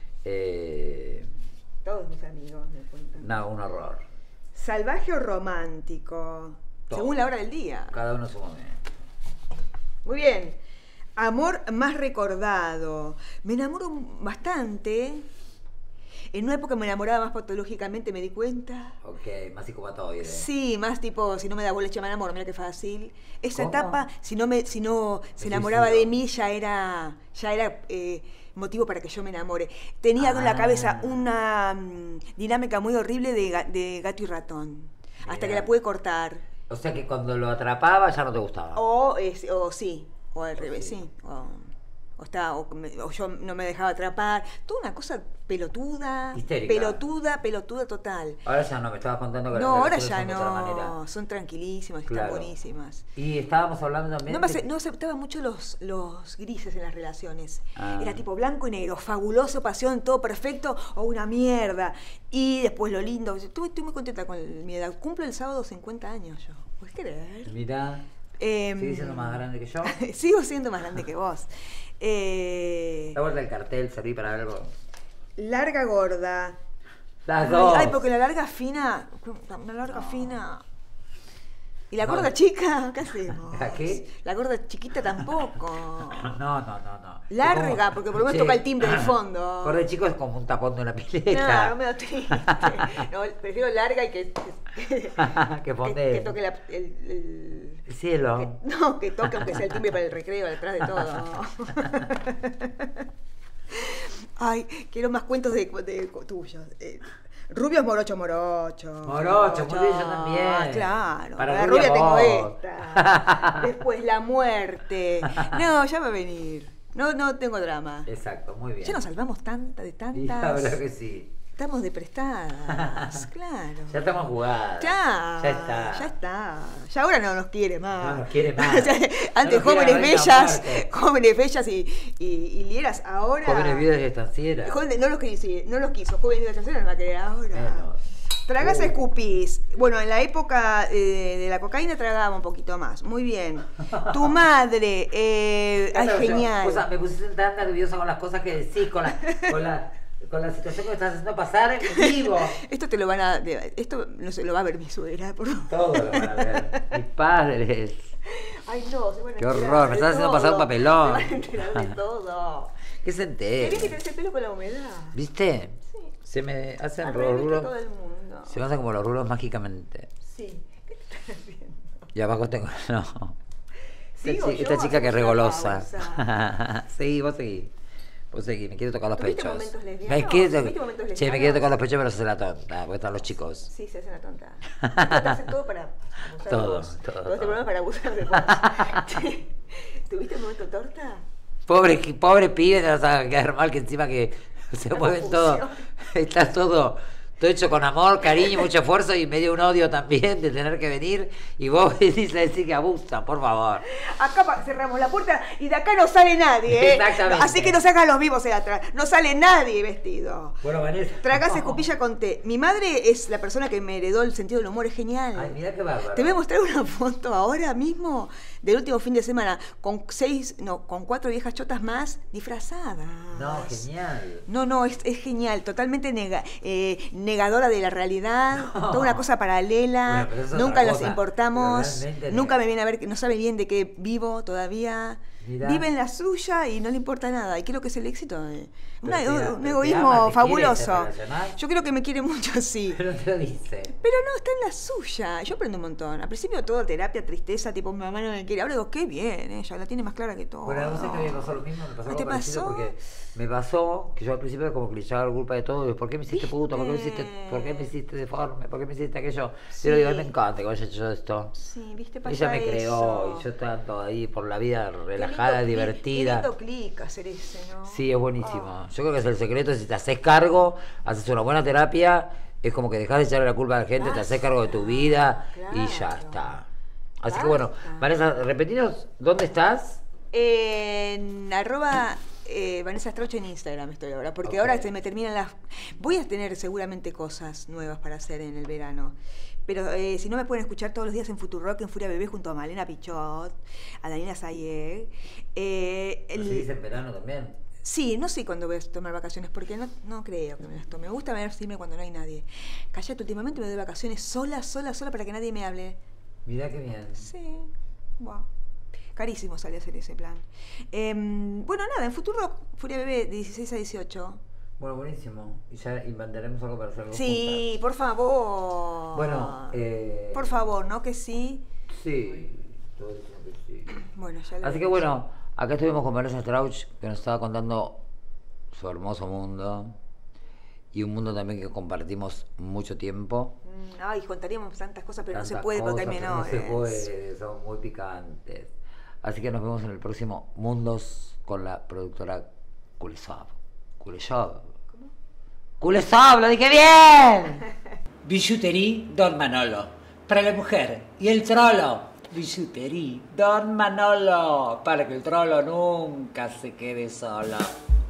[SPEAKER 1] Eh,
[SPEAKER 2] todos mis amigos me cuentan.
[SPEAKER 1] no, un horror.
[SPEAKER 2] Salvaje o romántico,
[SPEAKER 1] Todo.
[SPEAKER 2] según la hora del día.
[SPEAKER 1] Cada uno su momento.
[SPEAKER 2] Muy bien. Amor más recordado. Me enamoro bastante. En una época me enamoraba más patológicamente, me di cuenta.
[SPEAKER 1] Ok, más psicopatoide.
[SPEAKER 2] Sí, más tipo, si no me da boleche me enamoro, mira qué fácil. Esa
[SPEAKER 1] ¿Cómo?
[SPEAKER 2] etapa, si no me, si no se
[SPEAKER 1] Me
[SPEAKER 2] enamoraba
[SPEAKER 1] suicido.
[SPEAKER 2] de mí, ya era, ya era eh, motivo para que yo me enamore. Tenía en la
[SPEAKER 1] Ah.
[SPEAKER 2] cabeza una mm, dinámica muy horrible de, ga- de gato y ratón. Hasta que
[SPEAKER 1] Mirá.
[SPEAKER 2] la pude cortar.
[SPEAKER 1] O sea que cuando lo atrapaba ya no te gustaba.
[SPEAKER 2] O, es- o sí, o al
[SPEAKER 1] O
[SPEAKER 2] revés,
[SPEAKER 1] sí.
[SPEAKER 2] sí. O, o, está, o, me- o yo no me dejaba atrapar. Toda una cosa pelotuda.
[SPEAKER 1] Histérica.
[SPEAKER 2] Pelotuda, pelotuda total.
[SPEAKER 1] Ahora ya no, me estabas contando que
[SPEAKER 2] No,
[SPEAKER 1] las
[SPEAKER 2] ahora
[SPEAKER 1] relaciones
[SPEAKER 2] ya
[SPEAKER 1] son de otra manera.
[SPEAKER 2] no. Son tranquilísimas, están
[SPEAKER 1] Claro.
[SPEAKER 2] buenísimas.
[SPEAKER 1] Y estábamos hablando también
[SPEAKER 2] No, me
[SPEAKER 1] de-
[SPEAKER 2] ace- no aceptaba mucho los, los grises en las relaciones.
[SPEAKER 1] Ah.
[SPEAKER 2] Era tipo blanco y negro, fabuloso, pasión, todo perfecto, o una mierda. Y después lo lindo. Estuve, estoy muy contenta con mi edad. Cumplo el sábado cincuenta años yo. ¿Puedes creer?
[SPEAKER 1] Mirá,
[SPEAKER 2] Em,
[SPEAKER 1] ¿sigues siendo más grande que yo?
[SPEAKER 2] Sigo siendo más grande que vos. Eh,
[SPEAKER 1] La vuelta del cartel, serví para algo.
[SPEAKER 2] larga gorda.
[SPEAKER 1] Las
[SPEAKER 2] Ay,
[SPEAKER 1] dos.
[SPEAKER 2] ay, porque la larga fina. La larga fina. ¿Y la
[SPEAKER 1] No,
[SPEAKER 2] gorda chica? ¿Qué hacemos?
[SPEAKER 1] ¿La qué?
[SPEAKER 2] La gorda chiquita tampoco.
[SPEAKER 1] No, no, no, no.
[SPEAKER 2] Larga,
[SPEAKER 1] Como-
[SPEAKER 2] porque por lo menos
[SPEAKER 1] Sí.
[SPEAKER 2] toca el timbre del fondo.
[SPEAKER 1] Gorda de chico es como un tapón de una
[SPEAKER 2] No,
[SPEAKER 1] pileta.
[SPEAKER 2] no me da triste. No, prefiero larga y que, que, que,
[SPEAKER 1] Que pone-
[SPEAKER 2] que toque la- el, el-
[SPEAKER 1] El cielo.
[SPEAKER 2] que- no, que toque aunque sea el timbre para el recreo, detrás de todo. Ay, quiero más cuentos de, de tuyos. Eh, Rubios morocho morocho.
[SPEAKER 1] Morocho, muy bien, yo también.
[SPEAKER 2] Claro,
[SPEAKER 1] Para
[SPEAKER 2] para la
[SPEAKER 1] rubia
[SPEAKER 2] rubia tengo
[SPEAKER 1] vos.
[SPEAKER 2] esta. Después la muerte. No, ya va a venir. No, no tengo drama.
[SPEAKER 1] Exacto, muy bien.
[SPEAKER 2] Ya nos salvamos tanta de
[SPEAKER 1] Y
[SPEAKER 2] tantas.
[SPEAKER 1] la verdad que sí.
[SPEAKER 2] Estamos de prestadas, claro.
[SPEAKER 1] Ya estamos jugadas.
[SPEAKER 2] Ya,
[SPEAKER 1] Ya está.
[SPEAKER 2] ya está. Ya ahora no nos quiere más.
[SPEAKER 1] No nos quiere más.
[SPEAKER 2] O sea,
[SPEAKER 1] No
[SPEAKER 2] antes
[SPEAKER 1] nos quiere
[SPEAKER 2] jóvenes
[SPEAKER 1] a Reina
[SPEAKER 2] bellas,
[SPEAKER 1] Muerte.
[SPEAKER 2] jóvenes bellas y, y, y lieras, ahora.
[SPEAKER 1] Jóvenes viudas y estancieras.
[SPEAKER 2] Jóvenes- no los quiso, no los quiso, jóvenes viudas y estancieras no va a querer ahora.
[SPEAKER 1] Menos.
[SPEAKER 2] Tragas
[SPEAKER 1] Uh.
[SPEAKER 2] escupís. Bueno, en la época eh, de la cocaína tragaba un poquito más. Muy bien. Tu madre, eh, ay,
[SPEAKER 1] Claro, yo-
[SPEAKER 2] genial.
[SPEAKER 1] o sea, me pusiste tan nerviosa con las cosas que decís, con la, con la, con la situación que me estás haciendo pasar en vivo.
[SPEAKER 2] Esto te lo van a. de- Esto no se lo va a ver mi suegra, por favor.
[SPEAKER 1] Todo lo van a ver. Mis padres.
[SPEAKER 2] Ay, no, se van a
[SPEAKER 1] Qué
[SPEAKER 2] enterar
[SPEAKER 1] horror, me
[SPEAKER 2] de
[SPEAKER 1] estás haciendo
[SPEAKER 2] todo.
[SPEAKER 1] pasar un papelón.
[SPEAKER 2] Se van a enterar de todo.
[SPEAKER 1] ¿Qué se
[SPEAKER 2] Tenés que
[SPEAKER 1] entera?
[SPEAKER 2] tener ese pelo con la humedad.
[SPEAKER 1] ¿Viste?
[SPEAKER 2] Sí.
[SPEAKER 1] Se me hacen
[SPEAKER 2] Al
[SPEAKER 1] los
[SPEAKER 2] revés que
[SPEAKER 1] rulos.
[SPEAKER 2] todo el mundo.
[SPEAKER 1] Se me hacen como los rulos mágicamente.
[SPEAKER 2] Sí. ¿Qué te estás haciendo?
[SPEAKER 1] Y abajo tengo. No. Esta,
[SPEAKER 2] ¿Sigo
[SPEAKER 1] chi-
[SPEAKER 2] yo?
[SPEAKER 1] esta chica que es
[SPEAKER 2] Hacemos una
[SPEAKER 1] regolosa.
[SPEAKER 2] pausa.
[SPEAKER 1] Sí, vos seguí. Vos seguí, me quiere tocar los
[SPEAKER 2] ¿Tuviste
[SPEAKER 1] pechos.
[SPEAKER 2] momentos lesbianos?
[SPEAKER 1] Me quiere,
[SPEAKER 2] ¿Tuviste momentos
[SPEAKER 1] che, me
[SPEAKER 2] lesbianos?
[SPEAKER 1] quiere tocar los pechos, pero se hace la tonta, porque están los chicos.
[SPEAKER 2] Sí, se hace una tonta. Te hacen todo para abusar
[SPEAKER 1] Todo,
[SPEAKER 2] de vos.
[SPEAKER 1] todo,
[SPEAKER 2] Todo
[SPEAKER 1] todo.
[SPEAKER 2] este programa es para abusar de vos. ¿Tuviste un momento torta?
[SPEAKER 1] Pobre, pobre pibe, te vas a quedar mal que encima que se
[SPEAKER 2] La
[SPEAKER 1] mueven
[SPEAKER 2] confusión.
[SPEAKER 1] todo. Está todo, todo hecho con amor, cariño, mucho esfuerzo y medio un odio también de tener que venir. Y vos venís a decir que abusan, por favor.
[SPEAKER 2] Acá pa- cerramos la puerta y de acá no sale nadie, ¿eh?
[SPEAKER 1] Exactamente.
[SPEAKER 2] Así que no se hagan los vivos de atrás. No sale nadie vestido.
[SPEAKER 1] Bueno, Vanessa.
[SPEAKER 2] Tragás escupilla con té. Mi madre es la persona que me heredó el sentido del humor, es genial.
[SPEAKER 1] Ay, mira qué bárbaro.
[SPEAKER 2] Te voy a mostrar una foto ahora mismo del último fin de semana con seis, no, con cuatro viejas chotas más disfrazadas.
[SPEAKER 1] No, genial.
[SPEAKER 2] No, no, es, es genial, totalmente nega- eh, negadora de la realidad,
[SPEAKER 1] No.
[SPEAKER 2] toda una cosa paralela,
[SPEAKER 1] Bueno, pero eso es
[SPEAKER 2] nunca
[SPEAKER 1] otra
[SPEAKER 2] los
[SPEAKER 1] cosa,
[SPEAKER 2] importamos,
[SPEAKER 1] pero realmente
[SPEAKER 2] nunca
[SPEAKER 1] nega-
[SPEAKER 2] me viene a ver, que no sabe bien de qué vivo todavía,
[SPEAKER 1] Mirá.
[SPEAKER 2] vive en la suya y no le importa nada, y creo que es el éxito. eh.
[SPEAKER 1] Pero
[SPEAKER 2] Una-
[SPEAKER 1] te-
[SPEAKER 2] un
[SPEAKER 1] pero te
[SPEAKER 2] egoísmo
[SPEAKER 1] ama, te
[SPEAKER 2] fabuloso.
[SPEAKER 1] quiere, ¿se relacionás?
[SPEAKER 2] Yo creo que me quiere mucho, sí.
[SPEAKER 1] Pero te lo dice.
[SPEAKER 2] Pero no, está en la suya. Yo aprendo un montón. Al principio todo terapia, tristeza, tipo mi mamá no me quiere. Ahora digo, qué bien, ella la tiene más clara que todo.
[SPEAKER 1] Bueno, vos sabés que a mí me pasó lo mismo, me pasó
[SPEAKER 2] ¿No
[SPEAKER 1] algo
[SPEAKER 2] te
[SPEAKER 1] parecido
[SPEAKER 2] pasó?
[SPEAKER 1] porque me pasó que yo al principio como que le echaba la culpa de todo, y ¿por qué me hiciste puto? ¿Por qué me hiciste,
[SPEAKER 2] ¿Viste?
[SPEAKER 1] por qué me hiciste deforme? ¿Por qué me hiciste aquello?
[SPEAKER 2] Sí.
[SPEAKER 1] Pero digo, a mí me encanta que haya hecho esto.
[SPEAKER 2] Sí, viste, pasa
[SPEAKER 1] Ella me creó
[SPEAKER 2] eso.
[SPEAKER 1] y yo estando ahí por la vida
[SPEAKER 2] Qué
[SPEAKER 1] relajada,
[SPEAKER 2] lindo clic,
[SPEAKER 1] divertida.
[SPEAKER 2] Qué lindo clic hacer ese, ¿no?
[SPEAKER 1] Sí, es buenísimo.
[SPEAKER 2] Ah.
[SPEAKER 1] Yo creo que es el secreto, si te haces cargo, haces una buena terapia, es como que dejas de echarle la culpa a la gente, te haces cargo de tu vida y ya
[SPEAKER 2] Claro.
[SPEAKER 1] está. Así que bueno,
[SPEAKER 2] Basta.
[SPEAKER 1] Vanessa, repetinos, ¿dónde estás?
[SPEAKER 2] En arroba eh, Vanessa Strauch en Instagram estoy ahora, porque
[SPEAKER 1] Ok.
[SPEAKER 2] ahora se me terminan las... Voy a tener seguramente cosas nuevas para hacer en el verano. Pero eh, si no me pueden escuchar todos los días en Futurock, en Furia Bebé, junto a Malena Pichot, a Daniela Sayeg. Eh,
[SPEAKER 1] ¿Lo
[SPEAKER 2] el-
[SPEAKER 1] seguís en verano también?
[SPEAKER 2] Sí, no sé cuándo voy a tomar vacaciones, porque no, no creo que me las tome. Me gusta verme cuando no hay nadie. Callate, últimamente me doy vacaciones sola, sola, sola, para que nadie me hable.
[SPEAKER 1] Mirá qué bien.
[SPEAKER 2] Sí, wow. Carísimo sale hacer ese plan. Em, bueno, nada, en Futurock, Furia Bebé, de dieciséis a dieciocho.
[SPEAKER 1] Bueno, buenísimo. Y ya inventaremos algo para hacer algo
[SPEAKER 2] Sí,
[SPEAKER 1] juntas.
[SPEAKER 2] por favor.
[SPEAKER 1] Bueno, eh...
[SPEAKER 2] Por favor, ¿no? Que sí.
[SPEAKER 1] Sí, todo eso que sí.
[SPEAKER 2] Bueno, ya lo
[SPEAKER 1] Así que
[SPEAKER 2] veremos.
[SPEAKER 1] bueno, acá estuvimos con Vanessa Strauch, que nos estaba contando su hermoso mundo. Y un mundo también que compartimos mucho tiempo.
[SPEAKER 2] Mm, Ay, contaríamos tantas cosas, pero no se
[SPEAKER 1] Tantas
[SPEAKER 2] puede porque hay
[SPEAKER 1] cosas, pero
[SPEAKER 2] menores.
[SPEAKER 1] No se puede, son muy picantes. Así que nos vemos en el próximo Mundos con la productora Kulesov. Kulesov.
[SPEAKER 2] ¿Cómo?
[SPEAKER 1] ¡Kulesov! ¡Lo dije bien! Bijouterie Don Manolo. Para la mujer. Y el trolo. Bijouterie Don Manolo. Para que el trolo nunca se quede solo.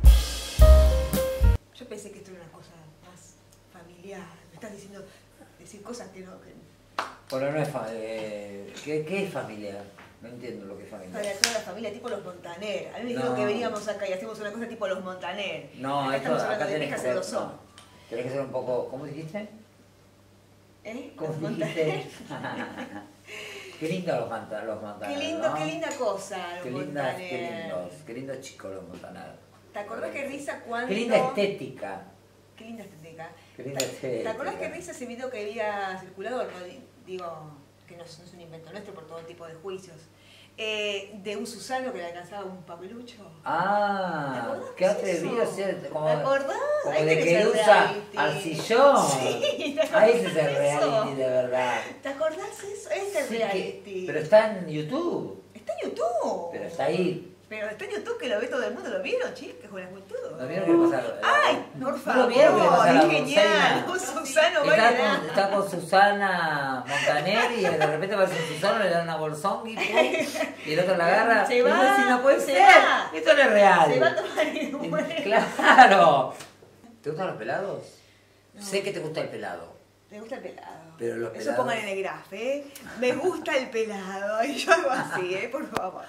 [SPEAKER 2] Yo pensé que esto era una cosa más familiar. Me estás diciendo decir cosas que no... Que...
[SPEAKER 1] Bueno, no es fa eh, ¿qué, ¿qué es familiar? No entiendo lo que es familiar.
[SPEAKER 2] Para toda la familia, tipo los Montaner. A mí me
[SPEAKER 1] No.
[SPEAKER 2] dijeron que veníamos acá y hacemos una cosa tipo los Montaner.
[SPEAKER 1] No,
[SPEAKER 2] acá
[SPEAKER 1] esto,
[SPEAKER 2] estamos hablando
[SPEAKER 1] acá
[SPEAKER 2] de
[SPEAKER 1] tenés
[SPEAKER 2] viejas
[SPEAKER 1] que
[SPEAKER 2] en
[SPEAKER 1] ser,
[SPEAKER 2] los son.
[SPEAKER 1] no, tenés que ser un poco, ¿cómo dijiste?
[SPEAKER 2] ¿Eh?
[SPEAKER 1] ¿Cómo
[SPEAKER 2] Los
[SPEAKER 1] dijiste?
[SPEAKER 2] Montaner.
[SPEAKER 1] Qué lindos los, Monta- los Montaner,
[SPEAKER 2] Qué lindo,
[SPEAKER 1] ¿no?
[SPEAKER 2] qué linda cosa los
[SPEAKER 1] Qué, lindas, qué
[SPEAKER 2] Montaner.
[SPEAKER 1] lindos, qué lindos chicos los Montaner.
[SPEAKER 2] ¿Te acordás qué risa cuando...
[SPEAKER 1] Qué linda estética.
[SPEAKER 2] Qué linda estética.
[SPEAKER 1] Qué linda
[SPEAKER 2] ¿Te,
[SPEAKER 1] estética.
[SPEAKER 2] ¿Te acordás qué risa ese video que había circulado? No, di- digo, que no es, no es un invento nuestro por todo tipo de juicios. Eh, de un Susano que le alcanzaba un papelucho. ¿Te
[SPEAKER 1] Ah,
[SPEAKER 2] acordás
[SPEAKER 1] qué
[SPEAKER 2] de
[SPEAKER 1] atrevido,
[SPEAKER 2] eso?
[SPEAKER 1] ¿cierto? Como,
[SPEAKER 2] ¿Te acordás?
[SPEAKER 1] como
[SPEAKER 2] Ahí
[SPEAKER 1] de
[SPEAKER 2] tenés el
[SPEAKER 1] Querusa
[SPEAKER 2] reality.
[SPEAKER 1] al sillón.
[SPEAKER 2] Sí, ¿te acordás
[SPEAKER 1] Ahí ese es el
[SPEAKER 2] de eso?
[SPEAKER 1] reality de verdad.
[SPEAKER 2] ¿Te acordás eso? Este es el
[SPEAKER 1] Sí, que-
[SPEAKER 2] reality.
[SPEAKER 1] pero está en YouTube.
[SPEAKER 2] Está en YouTube.
[SPEAKER 1] Pero está ahí.
[SPEAKER 2] Pero está en YouTube que lo ve todo el mundo. ¿Lo vieron, chicos? Con la multitud.
[SPEAKER 1] ¿No vieron qué le pasa?
[SPEAKER 2] ¡Ay! Por
[SPEAKER 1] ¿No lo
[SPEAKER 2] favor,
[SPEAKER 1] vieron qué le pasa a la
[SPEAKER 2] es genial.
[SPEAKER 1] Bolseina?
[SPEAKER 2] Un Susano
[SPEAKER 1] Está
[SPEAKER 2] baila.
[SPEAKER 1] con, está con Susana Montaner y de repente aparece un Susano, le dan una bolsonga y, pum, y el otro la agarra.
[SPEAKER 2] Se
[SPEAKER 1] y
[SPEAKER 2] va,
[SPEAKER 1] dice, no puede
[SPEAKER 2] se
[SPEAKER 1] ser.
[SPEAKER 2] va.
[SPEAKER 1] Esto no es real.
[SPEAKER 2] Se va a tomar el huevo.
[SPEAKER 1] Claro. ¿Te gustan los pelados?
[SPEAKER 2] No.
[SPEAKER 1] Sé que te gusta el pelado.
[SPEAKER 2] Me gusta el pelado.
[SPEAKER 1] Pero los
[SPEAKER 2] Eso
[SPEAKER 1] pelados-
[SPEAKER 2] pongan en el graf, ¿eh? Me gusta el pelado. Y yo hago así, ¿eh? Por favor.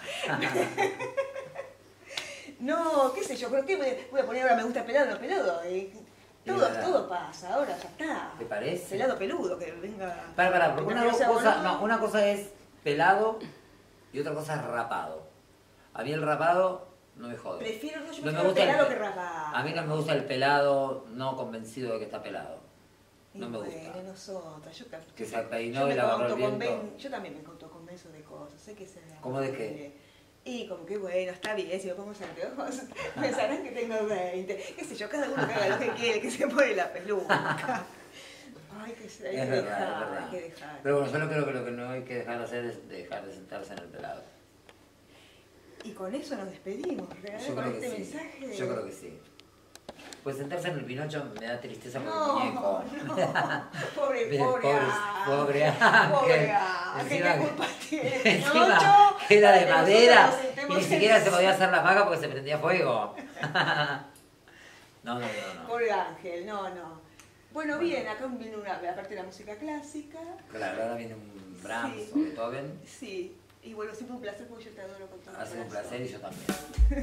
[SPEAKER 2] No, qué sé yo, ¿pero qué me- voy a poner ahora me gusta el pelado, no pelado? Eh,
[SPEAKER 1] Y
[SPEAKER 2] todo,
[SPEAKER 1] verdad.
[SPEAKER 2] todo pasa, ahora ya está.
[SPEAKER 1] ¿Te parece?
[SPEAKER 2] Pelado peludo, que venga.
[SPEAKER 1] Para, para, porque
[SPEAKER 2] venga
[SPEAKER 1] una
[SPEAKER 2] que sea
[SPEAKER 1] cosa,
[SPEAKER 2] boludo.
[SPEAKER 1] no, una cosa es pelado y otra cosa es rapado. A mí el rapado no me jode.
[SPEAKER 2] Prefiero, no, yo
[SPEAKER 1] No me
[SPEAKER 2] prefiero
[SPEAKER 1] gusta el
[SPEAKER 2] pelado
[SPEAKER 1] pe-
[SPEAKER 2] que rapado.
[SPEAKER 1] A mí no me gusta el pelado no convencido de que está pelado.
[SPEAKER 2] Y
[SPEAKER 1] No me
[SPEAKER 2] bueno,
[SPEAKER 1] gusta.
[SPEAKER 2] nosotros, yo, tam-
[SPEAKER 1] Que se peinó
[SPEAKER 2] yo
[SPEAKER 1] y
[SPEAKER 2] me
[SPEAKER 1] le agarró el
[SPEAKER 2] autoconven-
[SPEAKER 1] viento.
[SPEAKER 2] Yo también me autoconvenzo de cosas, sé que se me
[SPEAKER 1] ¿Cómo de qué?
[SPEAKER 2] Y como que bueno, está bien, si me pongo anteojos, pensarán que tengo veinte. Qué sé yo, cada uno que haga lo que quiere, que se pone la peluca. Ay, que se, hay
[SPEAKER 1] Es
[SPEAKER 2] que
[SPEAKER 1] verdad,
[SPEAKER 2] dejar,
[SPEAKER 1] es verdad.
[SPEAKER 2] hay que dejar.
[SPEAKER 1] Pero bueno, yo lo creo que lo que no hay que dejar de hacer es dejar de sentarse en el pelado.
[SPEAKER 2] Y con eso nos despedimos, ¿verdad?
[SPEAKER 1] Yo
[SPEAKER 2] Con
[SPEAKER 1] creo que
[SPEAKER 2] este
[SPEAKER 1] sí.
[SPEAKER 2] mensaje.
[SPEAKER 1] Yo creo que sí. Pues sentarse en el Pinocho me da tristeza por
[SPEAKER 2] No,
[SPEAKER 1] el muñeco.
[SPEAKER 2] no, pobre,
[SPEAKER 1] Mire,
[SPEAKER 2] pobre,
[SPEAKER 1] pobre,
[SPEAKER 2] Ángel.
[SPEAKER 1] pobre Ángel.
[SPEAKER 2] Pobre Ángel,
[SPEAKER 1] Encima-
[SPEAKER 2] ¿qué culpa tiene
[SPEAKER 1] Encima
[SPEAKER 2] Pinocho?
[SPEAKER 1] era de
[SPEAKER 2] Para que
[SPEAKER 1] madera
[SPEAKER 2] nosotros nos
[SPEAKER 1] y
[SPEAKER 2] sentemos
[SPEAKER 1] ni
[SPEAKER 2] en
[SPEAKER 1] siquiera
[SPEAKER 2] el
[SPEAKER 1] se podía
[SPEAKER 2] suelo.
[SPEAKER 1] hacer la paga porque se prendía fuego. No, no, no, no.
[SPEAKER 2] Pobre Ángel, no, no. Bueno, bien, acá viene una, aparte de la música clásica.
[SPEAKER 1] Claro, ahora viene un Brahms
[SPEAKER 2] Sí.
[SPEAKER 1] o Beethoven.
[SPEAKER 2] Sí, y bueno, siempre un placer porque yo te adoro con todo mi
[SPEAKER 1] Ha sido un
[SPEAKER 2] corazón.
[SPEAKER 1] placer y yo también.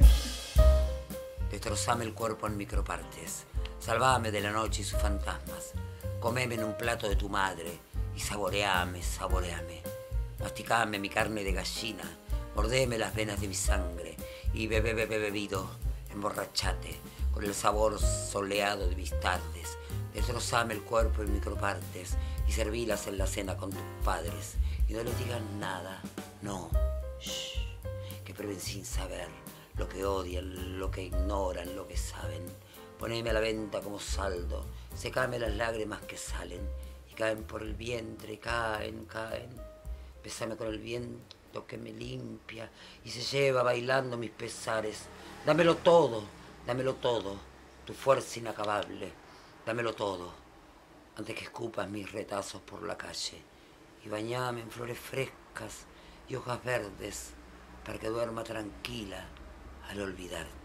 [SPEAKER 1] Destrozame el cuerpo en micropartes. Salvame de la noche y sus fantasmas. Comeme en un plato de tu madre y saboreame, saboreame. Masticame mi carne de gallina. Mordeme las venas de mi sangre y bebe, bebe, bebido. Emborrachate con el sabor soleado de mis tardes. Destrozame el cuerpo en micropartes y servílas en la cena con tus padres. Y no les digas nada, no. Shh, que prueben sin saber lo que odian, lo que ignoran, lo que saben. Poneme a la venta como saldo, secame las lágrimas que salen y caen por el vientre, caen, caen. Bésame con el viento que me limpia y se lleva bailando mis pesares. Dámelo todo, dámelo todo, tu fuerza inacabable, dámelo todo, antes que escupas mis retazos por la calle y bañame en flores frescas y hojas verdes para que duerma tranquila al olvidarte.